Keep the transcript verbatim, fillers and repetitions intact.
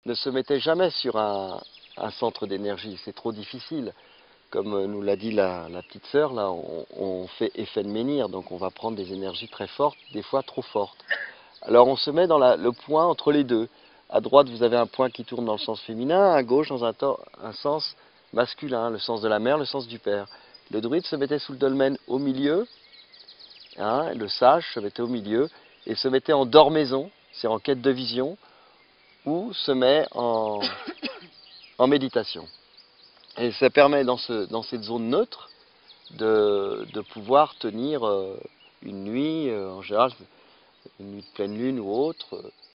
ne se mettait jamais sur un, un centre d'énergie, c'est trop difficile. Comme nous l'a dit la, la petite sœur, là, on, on fait effet de menhir, donc on va prendre des énergies très fortes, des fois trop fortes. Alors on se met dans la, le point entre les deux. À droite, vous avez un point qui tourne dans le sens féminin, à gauche, dans un, un sens masculin, le sens de la mère, le sens du père. Le druide se mettait sous le dolmen au milieu, hein, le sage se mettait au milieu, et se mettait en dormaison, c'est en quête de vision, ou se met en, en méditation. Et ça permet dans, ce, dans cette zone neutre de, de pouvoir tenir euh, une nuit, euh, en général une nuit de pleine lune ou autre,